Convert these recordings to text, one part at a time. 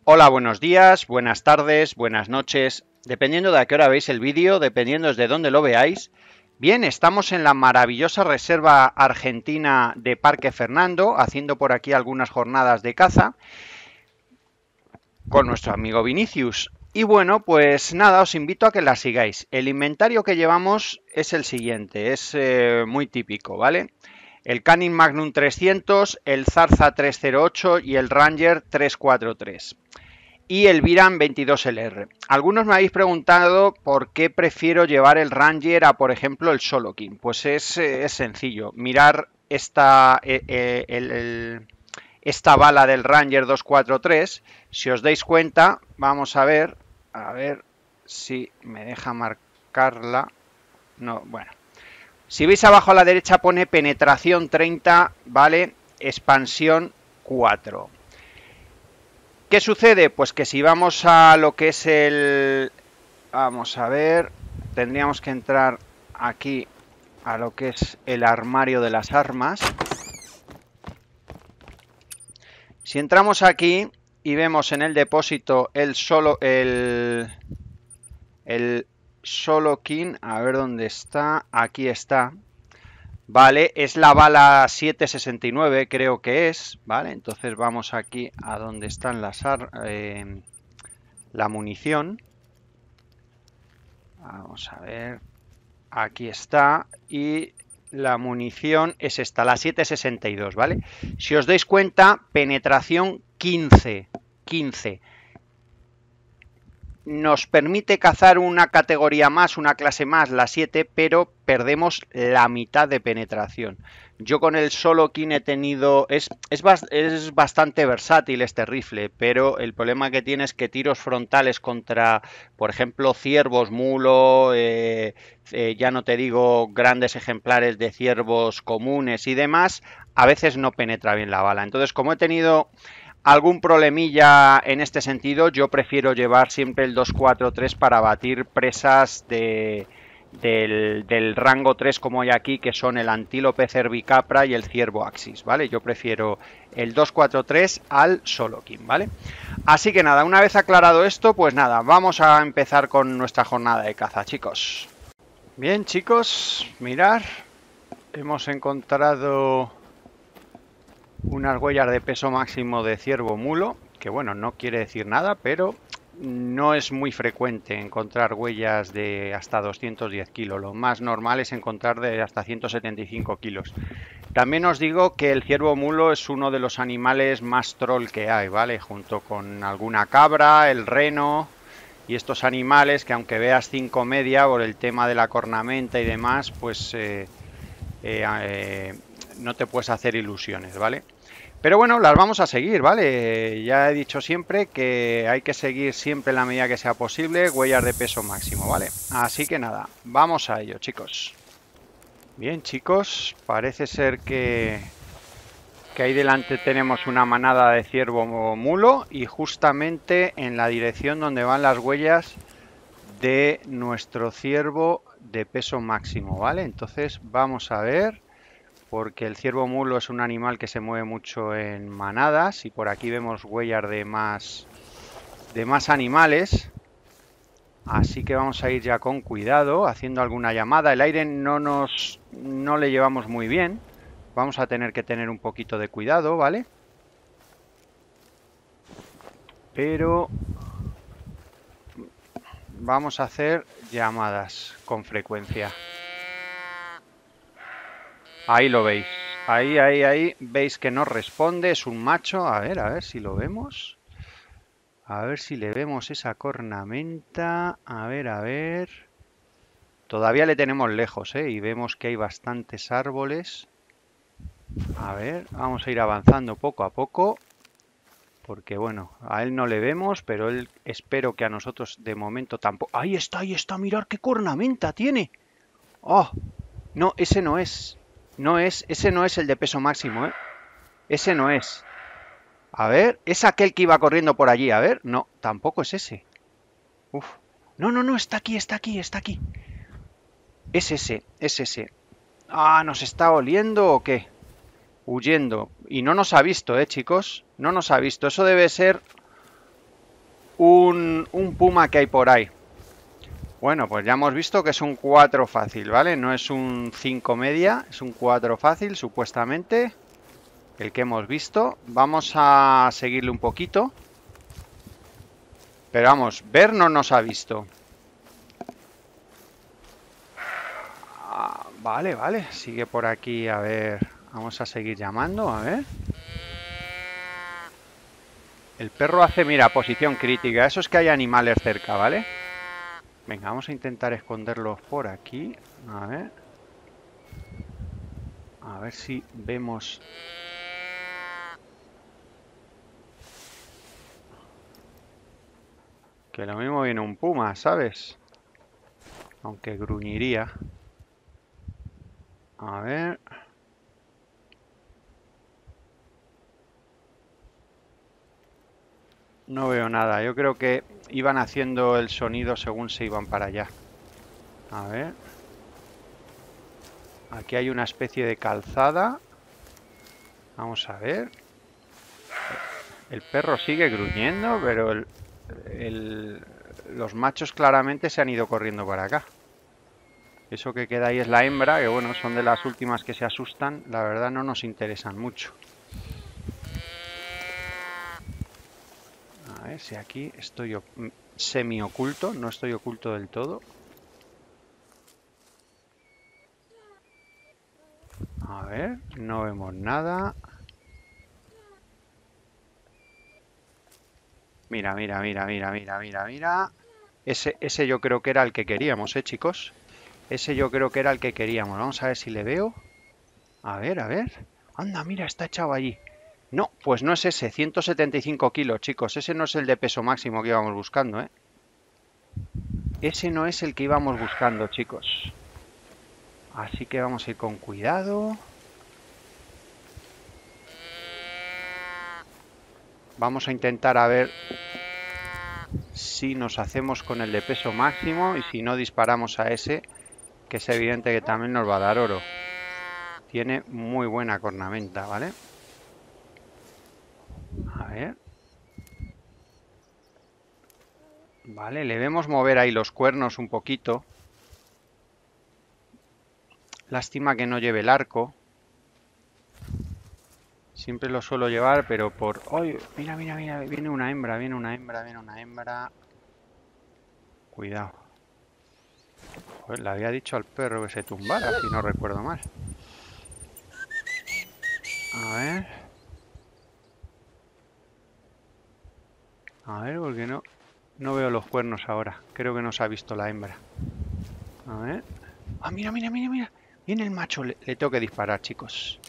Hola, buenos días, buenas tardes, buenas noches, dependiendo de a qué hora veis el vídeo, dependiendo desde dónde lo veáis. Bien, estamos en la maravillosa reserva argentina de Parque Fernando, haciendo por aquí algunas jornadas de caza con nuestro amigo Vinicius. Y bueno, pues nada, os invito a que la sigáis. El inventario que llevamos es el siguiente, es muy típico, ¿vale? El Canin Magnum 300, el Zarza 308 y el Ranger 343. Y el Viran 22LR. Algunos me habéis preguntado por qué prefiero llevar el Ranger a, por ejemplo, el Solokin. Pues es sencillo. Mirar esta bala del Ranger 243. Si os dais cuenta, vamos a ver si me deja marcarla. No, bueno. Si veis abajo a la derecha pone penetración 30, ¿vale? Expansión 4. ¿Qué sucede? Pues que si vamos a lo que es el... Vamos a ver, tendríamos que entrar aquí a lo que es el armario de las armas. Si entramos aquí y vemos en el depósito el Solokin, a ver dónde está, aquí está. Vale, es la bala 769, creo que es, ¿vale? Entonces vamos aquí a donde están la munición. Vamos a ver, aquí está, y la munición es esta, la 762, ¿vale? Si os dais cuenta, penetración 15. Nos permite cazar una categoría más, una clase más, la 7, pero perdemos la mitad de penetración. Yo con el Solokin he tenido... Es bastante versátil este rifle, pero el problema que tiene es que tiros frontales contra, por ejemplo, ciervos, mulo, ya no te digo grandes ejemplares de ciervos comunes y demás, a veces no penetra bien la bala. Entonces, como he tenido algún problemilla en este sentido, yo prefiero llevar siempre el 243 para batir presas del rango 3 como hay aquí, que son el antílope cervicapra y el ciervo axis, ¿vale? Yo prefiero el 243 al Solokin, ¿vale? Así que nada, una vez aclarado esto, pues nada, vamos a empezar con nuestra jornada de caza, chicos. Bien, chicos, mirad, hemos encontrado unas huellas de peso máximo de ciervo mulo, que bueno, no quiere decir nada, pero no es muy frecuente encontrar huellas de hasta 210 kilos. Lo más normal es encontrar de hasta 175 kilos. También os digo que el ciervo mulo es uno de los animales más troll que hay, ¿vale? Junto con alguna cabra, el reno y estos animales que aunque veas 5 media por el tema de la cornamenta y demás, pues no te puedes hacer ilusiones, ¿vale? Pero bueno, las vamos a seguir, ¿vale? Ya he dicho siempre que hay que seguir siempre en la medida que sea posible huellas de peso máximo, ¿vale? Así que nada, vamos a ello, chicos. Bien, chicos, parece ser que ahí delante tenemos una manada de ciervo mulo y justamente en la dirección donde van las huellas de nuestro ciervo de peso máximo, ¿vale? Entonces vamos a ver, porque el ciervo mulo es un animal que se mueve mucho en manadas y por aquí vemos huellas de más animales, así que vamos a ir ya con cuidado haciendo alguna llamada. El aire no le llevamos muy bien, vamos a tener que tener un poquito de cuidado, ¿vale? Pero vamos a hacer llamadas con frecuencia. Ahí lo veis. Ahí. Veis que no responde. Es un macho. A ver si lo vemos. A ver si le vemos esa cornamenta. A ver. Todavía le tenemos lejos, ¿eh? Y vemos que hay bastantes árboles. A ver, vamos a ir avanzando poco a poco. Porque bueno, a él no le vemos, pero él espero que a nosotros de momento tampoco... Ahí está, mirad qué cornamenta tiene. ¡Oh! No, ese no es. Ese no es el de peso máximo, ¿eh? Ese no es. A ver, es aquel que iba corriendo por allí. A ver, no, tampoco es ese. Uf. No, está aquí. Es ese. Ah, ¿nos está oliendo o qué? Huyendo. Y no nos ha visto, chicos. No nos ha visto. Eso debe ser un puma que hay por ahí. Bueno, pues ya hemos visto que es un 4 fácil, ¿vale? No es un 5 media, es un 4 fácil, supuestamente. El que hemos visto. Vamos a seguirle un poquito. Pero vamos, ver no nos ha visto. Vale, vale. Sigue por aquí, a ver. Vamos a seguir llamando, a ver. El perro hace, mira, posición crítica. Eso es que hay animales cerca, ¿vale? Venga, vamos a intentar esconderlos por aquí. A ver. A ver si vemos... Que lo mismo viene un puma, ¿sabes? Aunque gruñiría. A ver... No veo nada. Yo creo que iban haciendo el sonido según se iban para allá. A ver. Aquí hay una especie de calzada. Vamos a ver. El perro sigue gruñendo, pero los machos claramente se han ido corriendo para acá. Eso que queda ahí es la hembra, que bueno, son de las últimas que se asustan. La verdad no nos interesan mucho. A ver si aquí estoy semi oculto, no estoy oculto del todo. A ver, no vemos nada. Mira, mira, mira, mira, mira, mira, mira. Ese yo creo que era el que queríamos, chicos. Ese yo creo que era el que queríamos. Vamos a ver si le veo. A ver, a ver. Anda, mira, está echado allí. No, pues no es ese. 175 kilos, chicos. Ese no es el de peso máximo que íbamos buscando, ¿eh? Ese no es el que íbamos buscando, chicos. Así que vamos a ir con cuidado. Vamos a intentar a ver si nos hacemos con el de peso máximo y si no disparamos a ese, que es evidente que también nos va a dar oro. Tiene muy buena cornamenta, ¿vale? A ver. Vale, le vemos mover ahí los cuernos un poquito. Lástima que no lleve el arco. Siempre lo suelo llevar, pero por... ¡Ay! Mira, mira, mira, viene una hembra, viene una hembra, viene una hembra. Cuidado. Joder, le había dicho al perro que se tumbara, si no recuerdo mal. A ver. A ver, porque no veo los cuernos ahora. Creo que no se ha visto la hembra. A ver. ¡Ah, mira, mira, mira, mira! Viene el macho. Le tengo que disparar, chicos.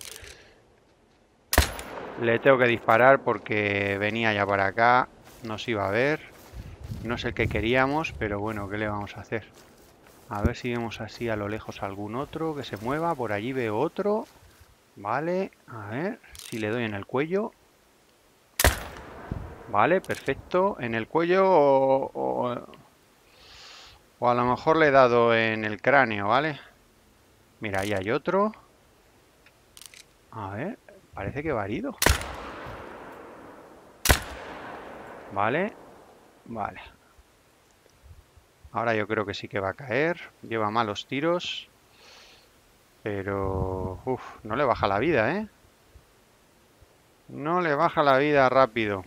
Le tengo que disparar porque venía ya para acá. Nos iba a ver. No es el que queríamos, pero bueno, ¿qué le vamos a hacer? A ver si vemos así a lo lejos algún otro que se mueva. Por allí veo otro. Vale, a ver si le doy en el cuello. Vale, perfecto. En el cuello o a lo mejor le he dado en el cráneo, ¿vale? Mira, ahí hay otro. A ver, parece que va herido. Vale, vale. Ahora yo creo que sí que va a caer. Lleva malos tiros. Pero... Uf, no le baja la vida, ¿eh? No le baja la vida rápido.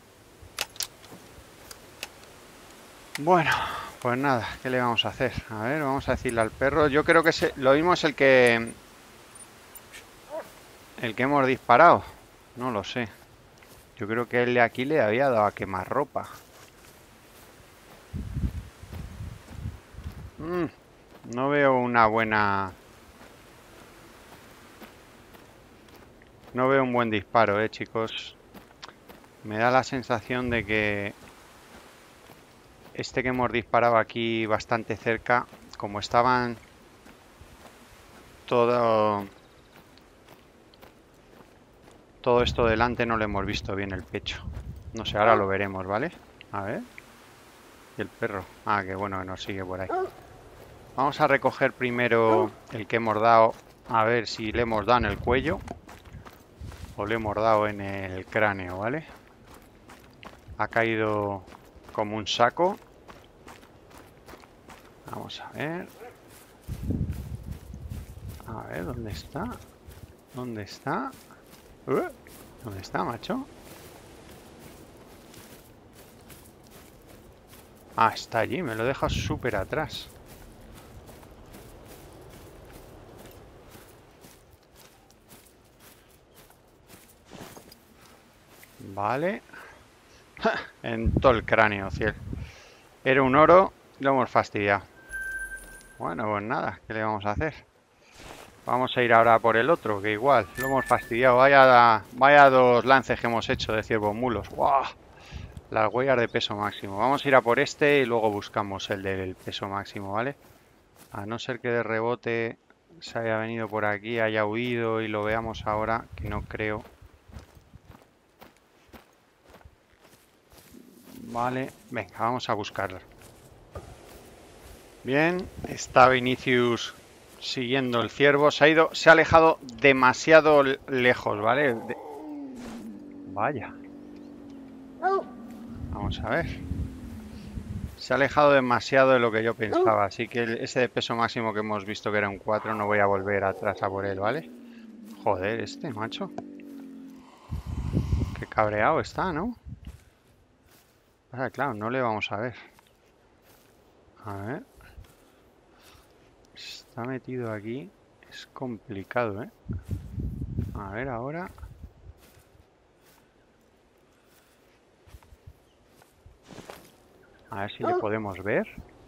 Bueno, pues nada, ¿qué le vamos a hacer? A ver, vamos a decirle al perro. Yo creo que lo mismo es el que hemos disparado. No lo sé. Yo creo que él de aquí le había dado a quemar ropa. No veo una buena... No veo un buen disparo, chicos. Me da la sensación de que este que hemos disparado aquí bastante cerca, como estaban todo esto delante, no le hemos visto bien el pecho. No sé, ahora lo veremos, ¿vale? A ver. Y el perro. Ah, qué bueno que nos sigue por ahí. Vamos a recoger primero el que hemos dado. A ver si le hemos dado en el cuello o le hemos dado en el cráneo, ¿vale? Ha caído como un saco. Vamos a ver. A ver, ¿dónde está? ¿Dónde está? ¿Dónde está, macho? Ah, está allí, me lo deja súper atrás. Vale. En todo el cráneo, cielo. Era un oro, lo hemos fastidiado. Bueno, pues nada, ¿qué le vamos a hacer? Vamos a ir ahora por el otro, que igual, lo hemos fastidiado. Vaya dos lances que hemos hecho de ciervos mulos. ¡Guau! Las huellas de peso máximo. Vamos a ir a por este y luego buscamos el del peso máximo, ¿vale? A no ser que de rebote se haya venido por aquí, haya huido y lo veamos ahora, que no creo. Vale, venga, vamos a buscarlo. Bien, está Vinicius siguiendo el ciervo. Se ha alejado demasiado lejos, ¿vale? Vaya. Vamos a ver. Se ha alejado demasiado de lo que yo pensaba, así que ese de peso máximo que hemos visto que era un 4, no voy a volver atrás a por él, ¿vale? Joder, este, macho. Qué cabreado está, ¿no? Ah, claro, no le vamos a ver. A ver. Está metido aquí. Es complicado, ¿eh? A ver, ahora. A ver si le podemos ver.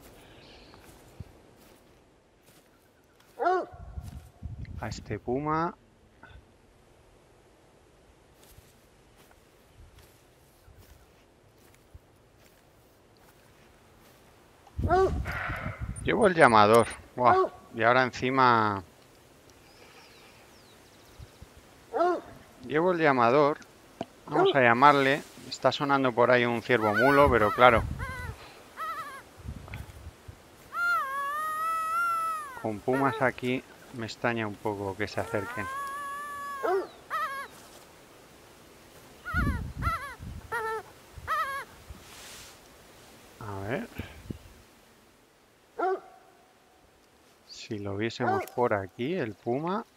A este puma. Llevo el llamador. Buah. Y ahora encima... Llevo el llamador. Vamos a llamarle. Está sonando por ahí un ciervo mulo, pero claro. Con pumas aquí me extraña un poco que se acerquen. A ver. Si lo viésemos por aquí, el puma.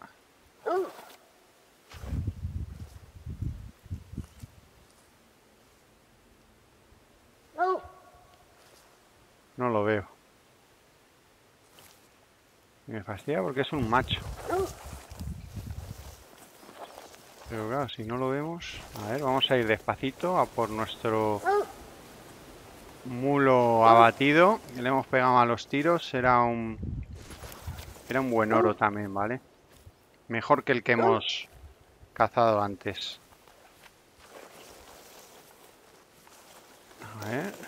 No lo veo. Me fastidia porque es un macho. Pero claro, si no lo vemos... A ver, vamos a ir despacito a por nuestro mulo abatido. Le hemos pegado a los tiros. Era un buen oro también, ¿vale? Mejor que el que hemos cazado antes. A ver...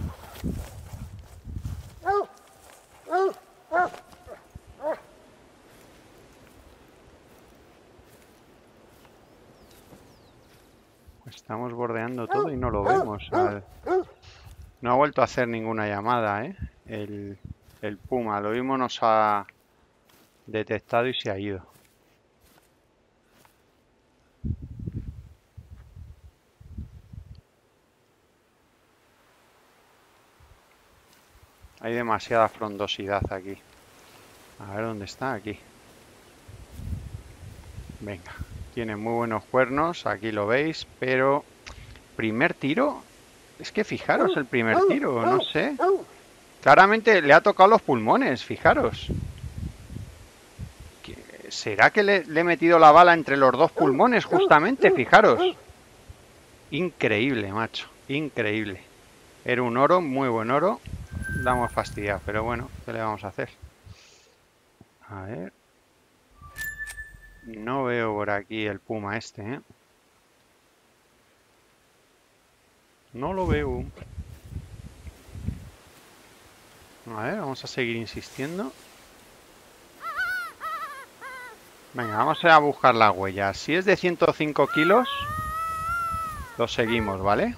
Estamos bordeando todo y no lo vemos. No ha vuelto a hacer ninguna llamada, ¿eh? El puma. Lo mismo nos ha detectado y se ha ido. Hay demasiada frondosidad aquí. A ver dónde está. Aquí. Venga. Tiene muy buenos cuernos. Aquí lo veis. Pero... ¿Primer tiro? Es que fijaros el primer tiro. No sé. Claramente le ha tocado los pulmones. Fijaros. ¿Será que le he metido la bala entre los dos pulmones justamente? Fijaros. Increíble, macho. Increíble. Era un oro, muy buen oro. La hemos fastidiado, pero bueno, ¿qué le vamos a hacer? A ver. No veo por aquí el puma este, ¿eh? No lo veo. A ver, vamos a seguir insistiendo. Venga, vamos a buscar la huella. Si es de 105 kilos, lo seguimos, ¿vale?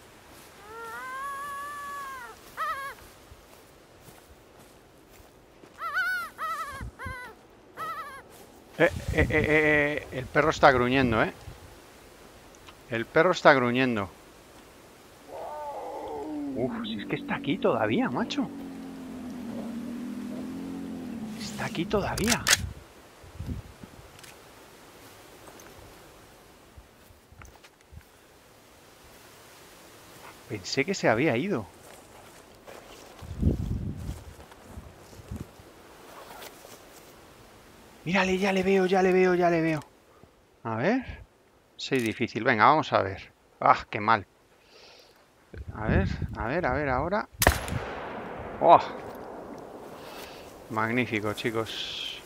El perro está gruñendo, ¿eh? El perro está gruñendo. Uf. que está aquí todavía, macho. Está aquí todavía. Pensé que se había ido. Mírale, ya le veo, ya le veo, ya le veo. A ver. Sí, difícil. Venga, vamos a ver. ¡Ah, qué mal! A ver, a ver, a ver, ahora. ¡Oh! Magnífico, chicos.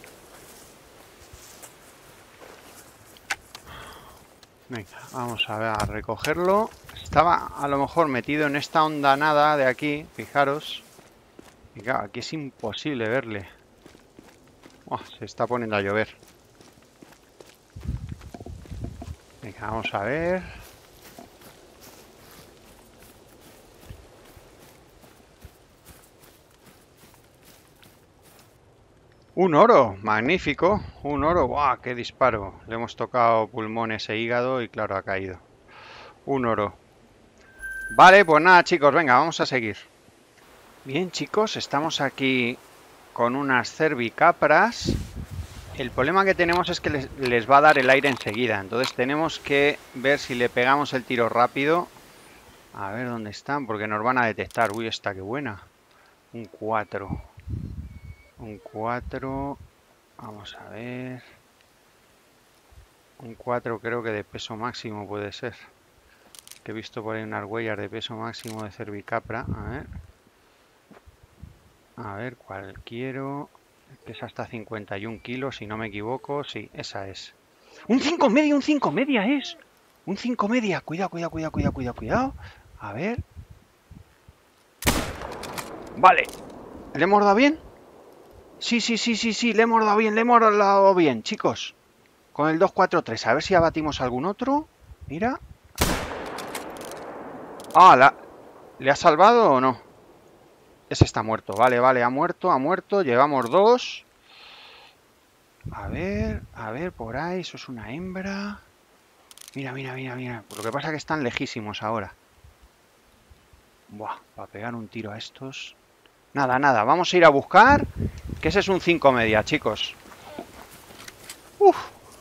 Venga, vamos a ver, a recogerlo. Estaba a lo mejor metido en esta hondanada de aquí, fijaros. Y claro, aquí es imposible verle. Oh, se está poniendo a llover. Venga, vamos a ver. Un oro, magnífico. Un oro, ¡guau! ¡Qué disparo! Le hemos tocado pulmones e hígado y claro, ha caído. Un oro. Vale, pues nada, chicos, venga, vamos a seguir. Bien, chicos, estamos aquí con unas cervicapras. El problema que tenemos es que les va a dar el aire enseguida. Entonces tenemos que ver si le pegamos el tiro rápido. A ver dónde están, porque nos van a detectar. Uy, esta qué buena. Un 4. Un 4. Vamos a ver. Un 4 creo que de peso máximo puede ser. Que he visto por ahí unas huellas de peso máximo de cervicapra. A ver. A ver cuál quiero. Pesa hasta 51 kilos, si no me equivoco. Sí, esa es. ¡Un 5 media! ¡Un 5 media es! ¡Un 5 media! Cuidado, cuidado, cuidado, cuidado, cuidado, cuidado. A ver. Vale. ¿Le hemos dado bien? Sí, sí, sí, sí, sí. Le hemos dado bien, le hemos dado bien, chicos. Con el 2-4-3. A ver si abatimos algún otro. Mira. Ah, ¿le ha salvado o no? Ese está muerto. Vale, vale, ha muerto, ha muerto. Llevamos 2. A ver, por ahí. Eso es una hembra. Mira, mira, mira, mira. Lo que pasa es que están lejísimos ahora. Buah, para pegar un tiro a estos. Nada, nada. Vamos a ir a buscar. Que ese es un 5 media, chicos. Uf.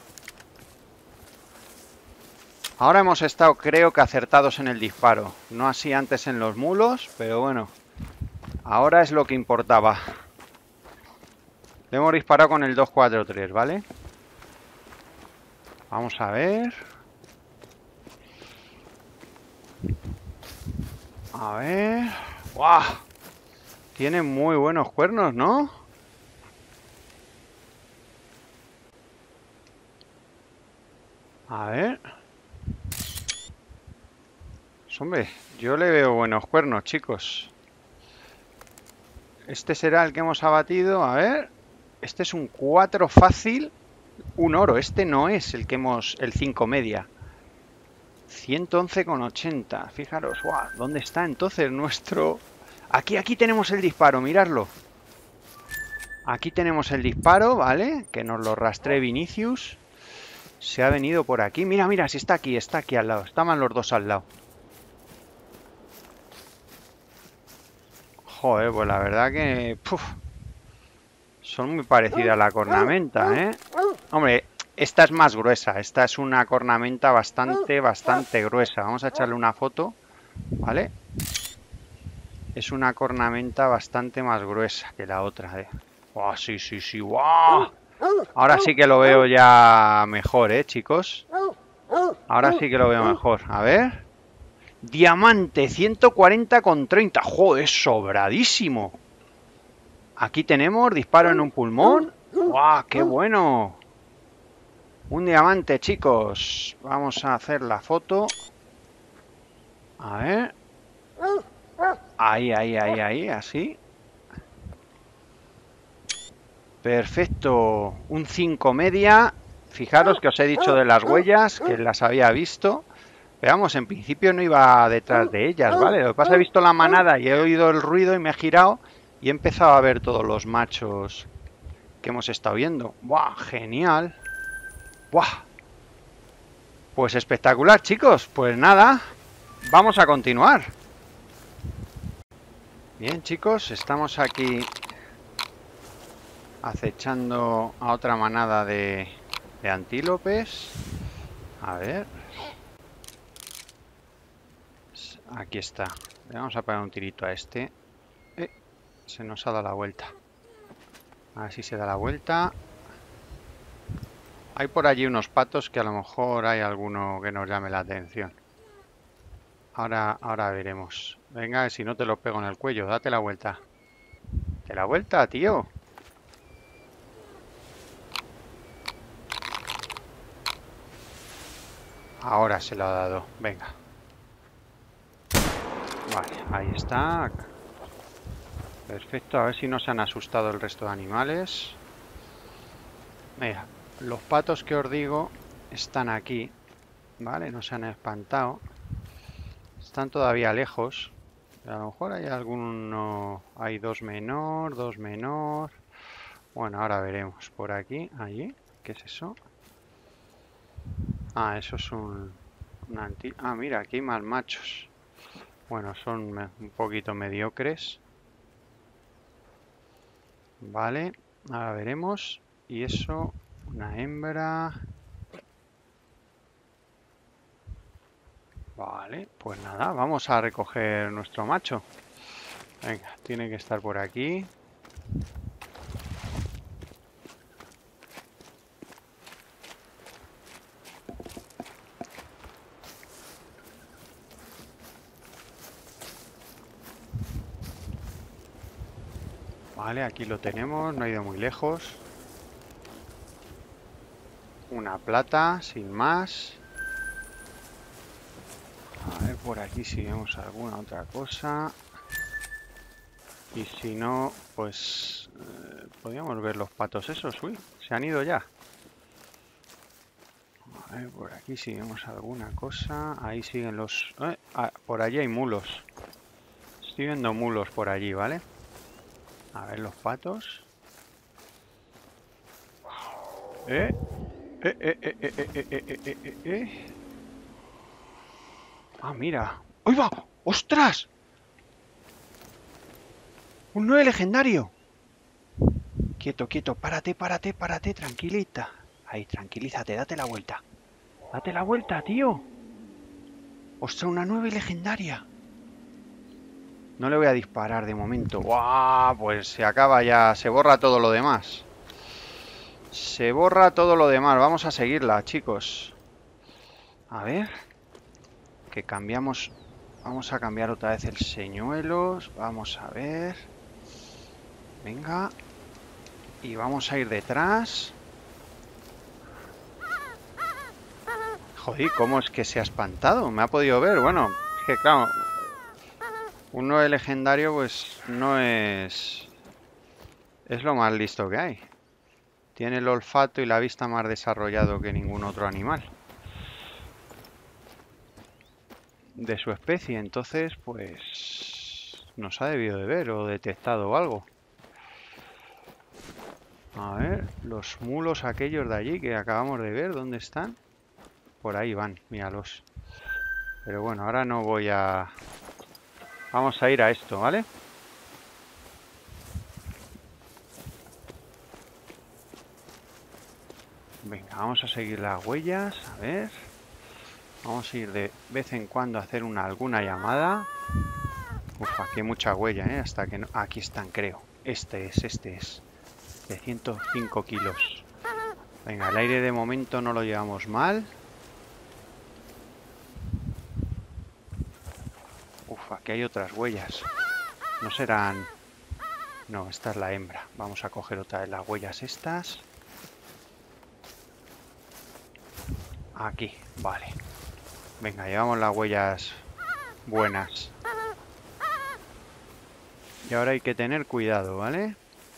Ahora hemos estado, creo que acertados en el disparo. No así antes en los mulos, pero bueno. Ahora es lo que importaba. Le hemos disparado con el 2-4-3, ¿vale? Vamos a ver. A ver. ¡Guau! Tiene muy buenos cuernos, ¿no? A ver. Hombre, yo le veo buenos cuernos, chicos. Este será el que hemos abatido. A ver. Este es un 4 fácil. Un oro. Este no es el que hemos... El 5 media. 111,80. Fijaros. ¡Wow! ¿Dónde está entonces nuestro...? Aquí tenemos el disparo. Miradlo. Aquí tenemos el disparo, ¿vale? Que nos lo rastré Vinicius. Se ha venido por aquí. Mira, mira, si está aquí al lado. Estaban los dos al lado. Joder, pues la verdad que... Puf, son muy parecidas a la cornamenta, ¿eh? Hombre, esta es más gruesa. Esta es una cornamenta bastante gruesa. Vamos a echarle una foto, ¿vale? Es una cornamenta bastante más gruesa que la otra, ¿eh? ¡Oh, sí, sí, sí! ¡Wow! Ahora sí que lo veo ya mejor, ¿eh, chicos? Ahora sí que lo veo mejor. A ver... Diamante, 140,30. ¡Joder, sobradísimo! Aquí tenemos disparo en un pulmón. ¡Guau, qué bueno! Un diamante, chicos. Vamos a hacer la foto. A ver. Ahí, ahí, ahí, ahí, así. Perfecto. Un 5 media. Fijaros que os he dicho de las huellas, que las había visto. Veamos, en principio no iba detrás de ellas, ¿vale? Lo que pasa es que he visto la manada y he oído el ruido y me he girado y he empezado a ver todos los machos que hemos estado viendo. ¡Buah! ¡Genial! ¡Buah! Pues espectacular, chicos. Pues nada, vamos a continuar. Bien, chicos, estamos aquí acechando a otra manada de antílopes. A ver. Aquí está. Le vamos a pegar un tirito a este. Se nos ha dado la vuelta. A ver si se da la vuelta. Hay por allí unos patos que a lo mejor hay alguno que nos llame la atención. Ahora veremos. Venga, si no te lo pego en el cuello, date la vuelta. ¡Date la vuelta, tío! Ahora se lo ha dado. Venga. Vale, ahí está. Perfecto, a ver si no se han asustado el resto de animales. Mira, los patos que os digo están aquí. Vale, no se han espantado. Están todavía lejos. A lo mejor hay alguno... Hay dos menor. Bueno, ahora veremos. Por aquí, allí. ¿Qué es eso? Ah, eso es Ah, mira, aquí hay más machos. Bueno, son un poquito mediocres. Vale, ahora veremos. Y eso, una hembra. Vale, pues nada, vamos a recoger nuestro macho. Venga, tiene que estar por aquí. Vale, aquí lo tenemos, no ha ido muy lejos. Una plata, sin más. A ver por aquí si vemos alguna otra cosa. Y si no, pues... podríamos ver los patos esos. Uy, se han ido ya. A ver, por aquí si vemos alguna cosa. Ahí siguen los... por allí hay mulos. Estoy viendo mulos por allí, ¿vale? A ver los patos. Ah, mira. ¡Ahí va! ¡Ostras! ¡Un 9 legendario! Quieto, quieto. Párate. Tranquilita. Ahí, tranquilízate. Date la vuelta. Date la vuelta, tío. ¡Ostras, una 9 legendaria! No le voy a disparar de momento. ¡Guau! Pues se acaba ya. Se borra todo lo demás. Se borra todo lo demás. Vamos a seguirla, chicos. A ver. Que cambiamos. Vamos a cambiar otra vez el señuelo. Vamos a ver. Venga. Y vamos a ir detrás. Joder, ¿cómo es que se ha espantado? Me ha podido ver. Bueno, es que claro. Un 9 legendario pues no es... Es lo más listo que hay. Tiene el olfato y la vista más desarrollado que ningún otro animal de su especie. Entonces, pues... nos ha debido de ver o detectado algo. A ver, los mulos aquellos de allí que acabamos de ver, ¿dónde están? Por ahí van, míralos. Pero bueno, ahora no voy a... Vamos a ir a esto, ¿vale? Venga, vamos a seguir las huellas, a ver. Vamos a ir de vez en cuando a hacer alguna llamada. Uf, aquí hay mucha huella, ¿eh? Hasta que no... Aquí están, creo. Este es. De 105 kilos. Venga, el aire de momento no lo llevamos mal. Uf, aquí hay otras huellas. No serán... No, esta es la hembra. Vamos a coger otra vez las huellas estas. Aquí, vale. Venga, llevamos las huellas buenas. Y ahora hay que tener cuidado, ¿vale?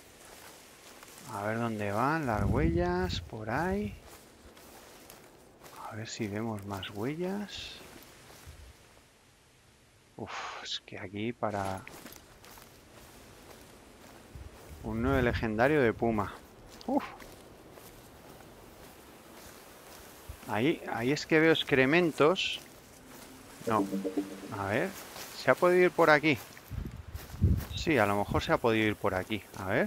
A ver dónde van las huellas. Por ahí. A ver si vemos más huellas. Uf, es que aquí para... Un 9 legendario de puma. Uf. Ahí es que veo excrementos. No. A ver. ¿Se ha podido ir por aquí? Sí, a lo mejor se ha podido ir por aquí. A ver.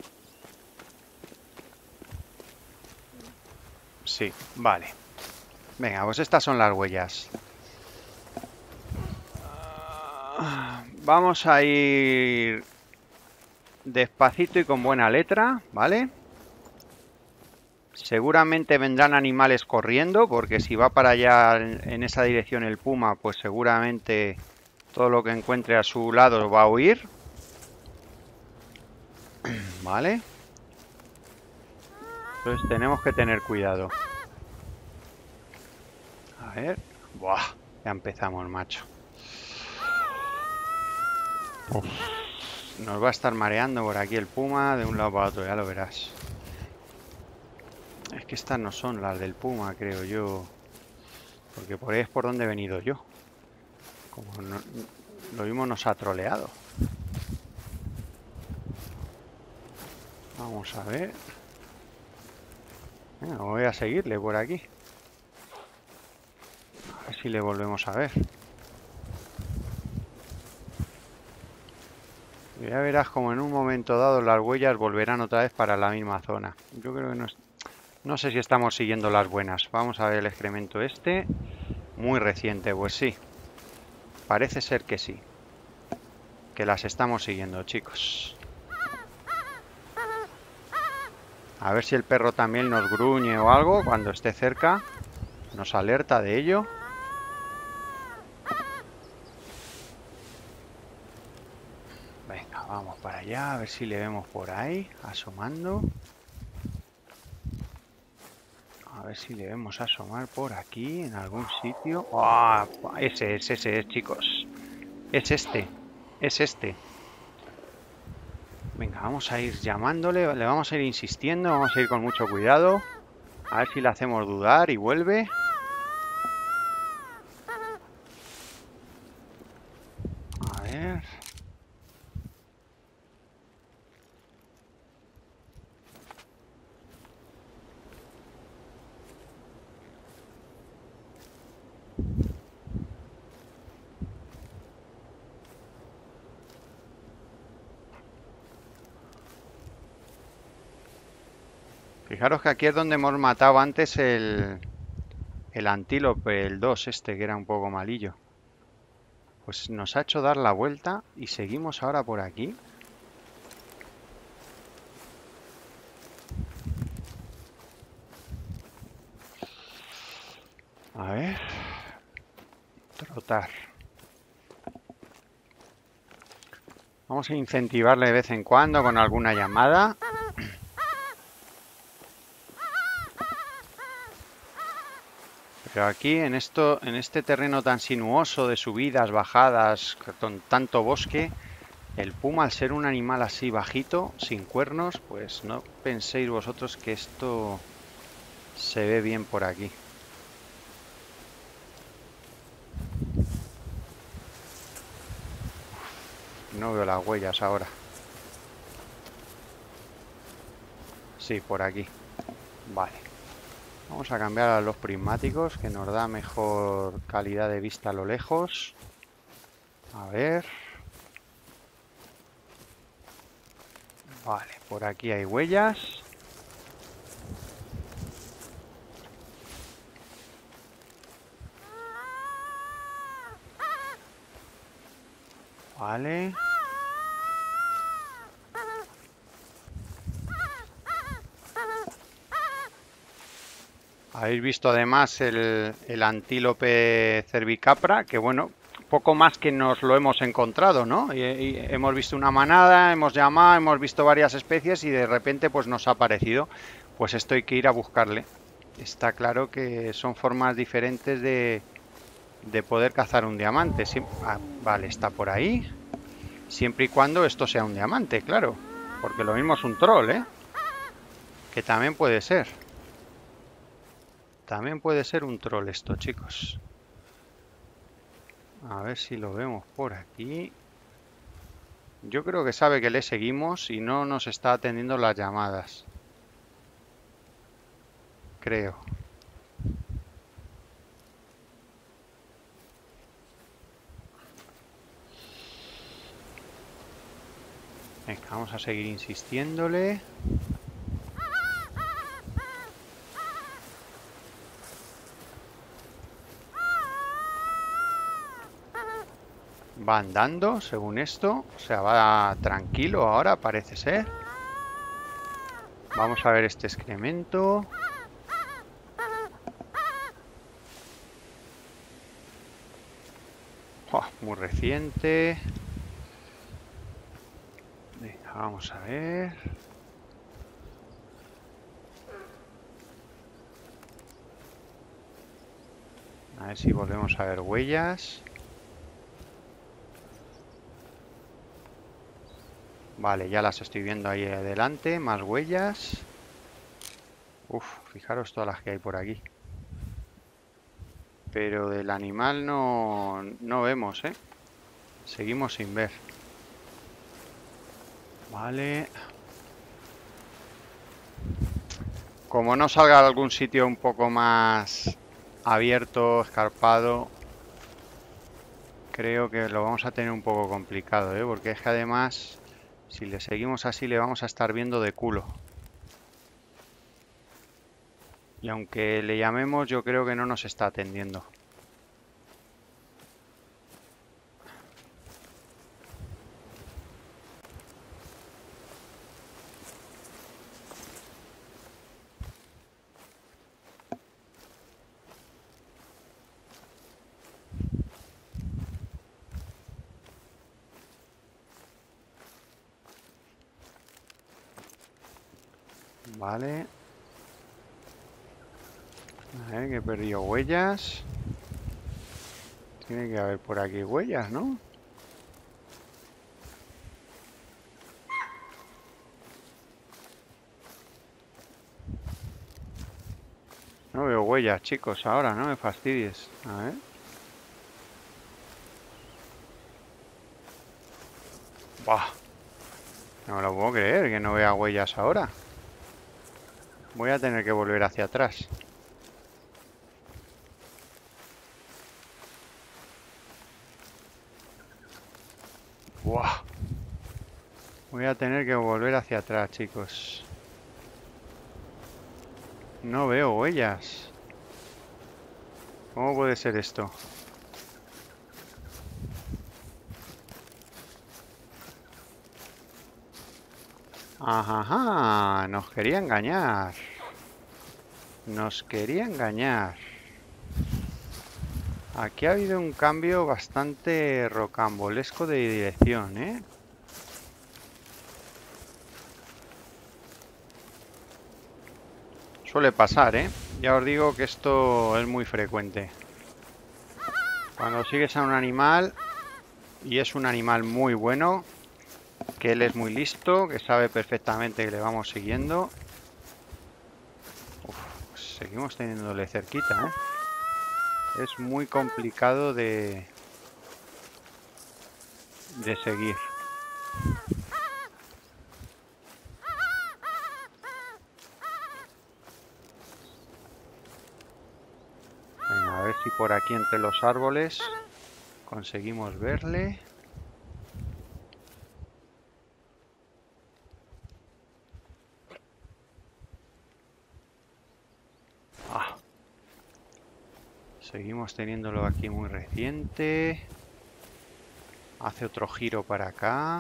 Sí, vale. Venga, pues estas son las huellas. Vamos a ir despacito y con buena letra, ¿vale? Seguramente vendrán animales corriendo, porque si va para allá en esa dirección el puma, pues seguramente todo lo que encuentre a su lado va a huir. ¿Vale? Entonces tenemos que tener cuidado. A ver. Buah, ya empezamos, macho. Uf. Nos va a estar mareando por aquí el puma de un lado para otro, ya lo verás. Es que estas no son las del puma, creo yo. Porque por ahí es por donde he venido yo. Como lo mismo nos ha troleado. Vamos a ver. Venga, voy a seguirle por aquí. A ver si le volvemos a ver. Y ya verás como en un momento dado las huellas volverán otra vez para la misma zona. Yo creo que no sé si estamos siguiendo las buenas. Vamos a ver el excremento este. Muy reciente, pues sí. Parece ser que sí. Que las estamos siguiendo, chicos. A ver si el perro también nos gruñe o algo cuando esté cerca. Nos alerta de ello. Venga, vamos para allá. A ver si le vemos por ahí, asomando. A ver si le vemos asomar por aquí, en algún sitio. ¡Oh! Ese es, chicos. Es este. Es este. Venga, vamos a ir llamándole. Le vamos a ir insistiendo. Vamos a ir con mucho cuidado. A ver si le hacemos dudar y vuelve. A ver. Fijaros que aquí es donde hemos matado antes el antílope, el 2 este, que era un poco malillo. Pues nos ha hecho dar la vuelta y seguimos ahora por aquí. A ver. Trotar. Vamos a incentivarle de vez en cuando con alguna llamada. Pero aquí en este terreno tan sinuoso de subidas, bajadas, con tanto bosque, el puma, al ser un animal así bajito, sin cuernos, pues no penséis vosotros que esto se ve bien por aquí. No veo las huellas ahora. Sí, por aquí. Vale. Vamos a cambiar a los prismáticos, que nos da mejor calidad de vista a lo lejos. A ver. Vale, por aquí hay huellas. Vale. Habéis visto además el antílope cervicapra, que bueno, poco más que nos lo hemos encontrado, ¿no? Y hemos visto una manada, hemos llamado, hemos visto varias especies y de repente pues nos ha aparecido. Pues esto hay que ir a buscarle. Está claro que son formas diferentes de poder cazar un diamante. Vale, está por ahí. Siempre y cuando esto sea un diamante, claro. Porque lo mismo es un troll, ¿eh? Que también puede ser. También puede ser un troll esto, chicos. A ver si lo vemos por aquí. Yo creo que sabe que le seguimos y no nos está atendiendo las llamadas. Creo. Vamos a seguir insistiéndole. Va andando, según esto. O sea, va tranquilo ahora, parece ser. Vamos a ver este excremento. Oh, muy reciente. Venga, vamos a ver. A ver si volvemos a ver huellas. Vale, ya las estoy viendo ahí adelante. Más huellas. Uf, fijaros todas las que hay por aquí. Pero del animal no vemos, ¿eh? Seguimos sin ver. Vale. Como no salga de algún sitio un poco más abierto, escarpado, creo que lo vamos a tener un poco complicado, ¿eh? Porque es que además, si le seguimos así, le vamos a estar viendo de culo. Y aunque le llamemos, yo creo que no nos está atendiendo. Vale. A ver, que he perdido huellas. Tiene que haber por aquí huellas, ¿no? No veo huellas, chicos, ahora, no me fastidies. A ver. Buah. No me lo puedo creer que no vea huellas ahora. Voy a tener que volver hacia atrás. Buah. Voy a tener que volver hacia atrás, chicos. No veo huellas. ¿Cómo puede ser esto? Ajá, nos quería engañar. Nos quería engañar. Aquí ha habido un cambio bastante rocambolesco de dirección, ¿eh? Suele pasar, ¿eh? Ya os digo que esto es muy frecuente. Cuando sigues a un animal y es un animal muy bueno, que él es muy listo, que sabe perfectamente que le vamos siguiendo. Uf, pues seguimos teniéndole cerquita, ¿eh? Es muy complicado de seguir. Venga, a ver si por aquí entre los árboles conseguimos verle. Ah, seguimos teniéndolo aquí muy reciente. Hace otro giro para acá.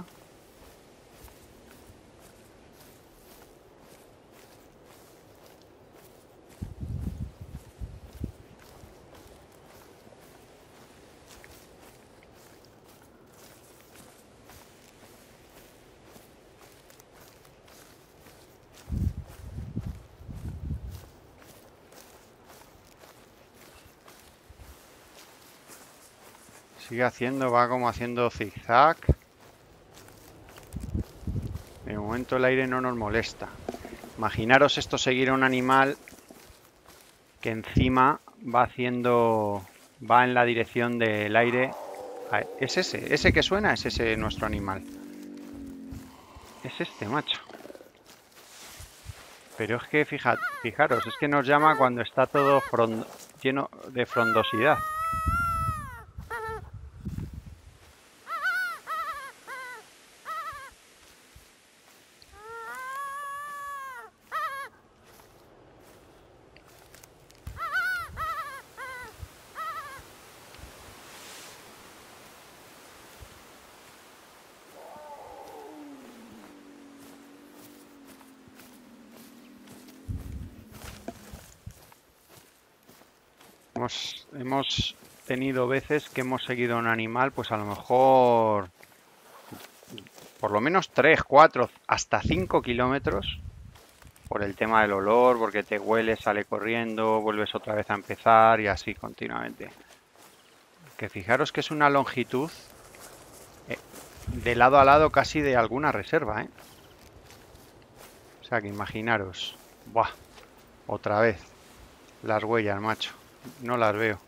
Sigue haciendo, va como haciendo zigzag. De momento el aire no nos molesta. Imaginaros esto seguir a un animal que encima va haciendo, va en la dirección del aire. Es ese que suena, es ese nuestro animal. Es este, macho. Pero es que fijaros, es que nos llama cuando está todo lleno de frondosidad. Hemos tenido veces que hemos seguido a un animal, pues a lo mejor por lo menos 3, 4, hasta 5 kilómetros, por el tema del olor, porque te huele, sale corriendo, vuelves otra vez a empezar y así continuamente. Que fijaros que es una longitud de lado a lado casi de alguna reserva, ¿eh? O sea que imaginaros. Buah, otra vez las huellas, macho. No las veo.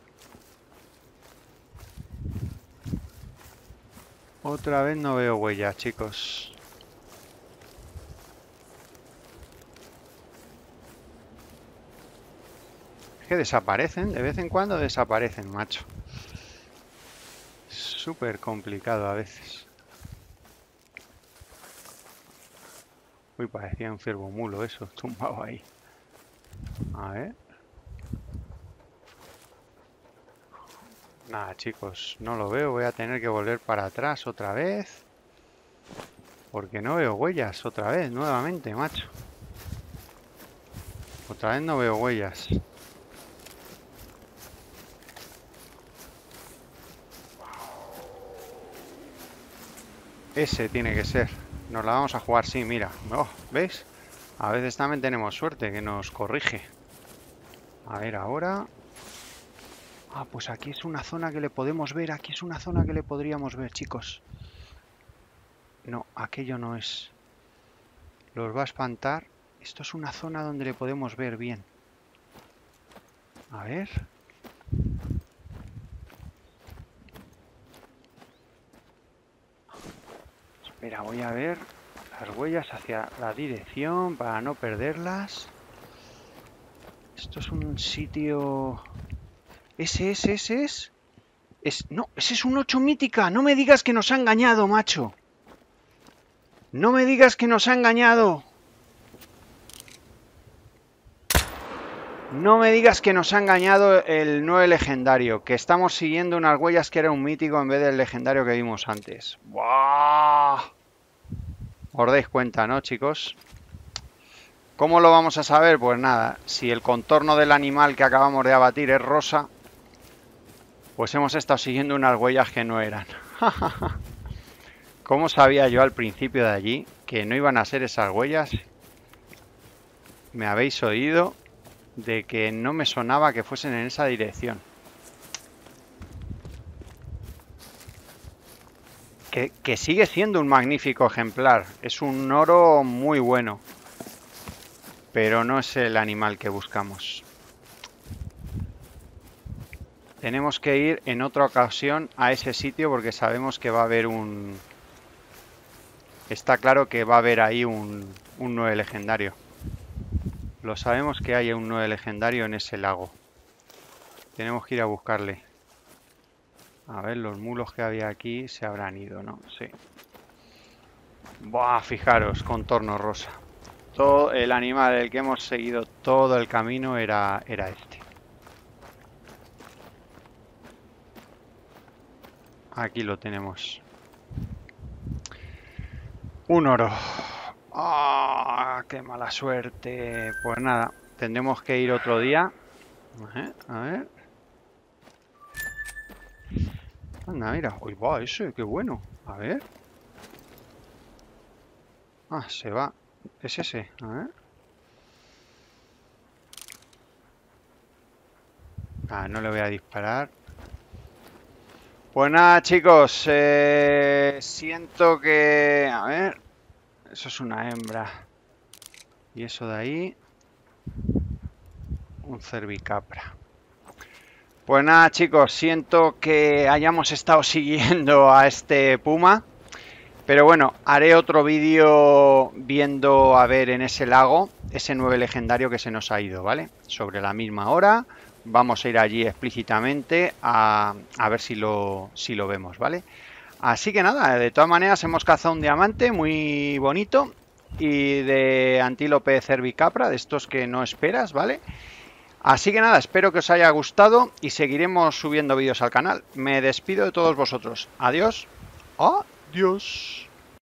Otra vez no veo huellas, chicos. Es que desaparecen, de vez en cuando desaparecen, macho. Súper complicado a veces. Uy, parecía un ciervo mulo eso, tumbado ahí. A ver. Nada, chicos, no lo veo. Voy a tener que volver para atrás otra vez. Porque no veo huellas otra vez, nuevamente, macho. Otra vez no veo huellas. Ese tiene que ser. Nos la vamos a jugar, sí, mira. Oh, ¿veis? A veces también tenemos suerte, que nos corrige. A ver, ahora... Ah, pues aquí es una zona que le podemos ver. Aquí es una zona que le podríamos ver, chicos. No, aquello no es. Los va a espantar. Esto es una zona donde le podemos ver bien. A ver. Espera, voy a ver las huellas hacia la dirección para no perderlas. Esto es un sitio... Ese es... No, ese es un 8 mítica. No me digas que nos ha engañado, macho. No me digas que nos ha engañado. No me digas que nos ha engañado el 9 legendario. Que estamos siguiendo unas huellas que era un mítico en vez del legendario que vimos antes. ¡Buah! Os dais cuenta, ¿no, chicos? ¿Cómo lo vamos a saber? Pues nada, si el contorno del animal que acabamos de abatir es rosa, pues hemos estado siguiendo unas huellas que no eran. ¿Cómo sabía yo al principio de allí que no iban a ser esas huellas? Me habéis oído de que no me sonaba que fuesen en esa dirección. Que sigue siendo un magnífico ejemplar. Es un oro muy bueno. Pero no es el animal que buscamos. Tenemos que ir en otra ocasión a ese sitio porque sabemos que va a haber un... Está claro que va a haber ahí un 9 legendario. Lo sabemos que hay un 9 legendario en ese lago. Tenemos que ir a buscarle. A ver, los mulos que había aquí se habrán ido, ¿no? Sí. Buah, fijaros, contorno rosa. Todo el animal del que hemos seguido todo el camino era este. Aquí lo tenemos. Un oro. ¡Ah! ¡Qué mala suerte! Pues nada, tendremos que ir otro día. A ver. Anda, mira. Uy, va, ese, qué bueno. A ver. Ah, se va. Es ese. A ver. Ah, no le voy a disparar. Pues nada, chicos. Siento que... A ver. Eso es una hembra. Y eso de ahí... Un cervicapra. Pues nada, chicos. Siento que hayamos estado siguiendo a este puma. Pero bueno, haré otro vídeo viendo a ver en ese lago ese 9 legendario que se nos ha ido, ¿vale? Sobre la misma hora. Vamos a ir allí explícitamente a ver si lo vemos, ¿vale? Así que nada, de todas maneras hemos cazado un diamante muy bonito y de antílope cervicapra, de estos que no esperas, ¿vale? Así que nada, espero que os haya gustado y seguiremos subiendo vídeos al canal. Me despido de todos vosotros. Adiós. Adiós.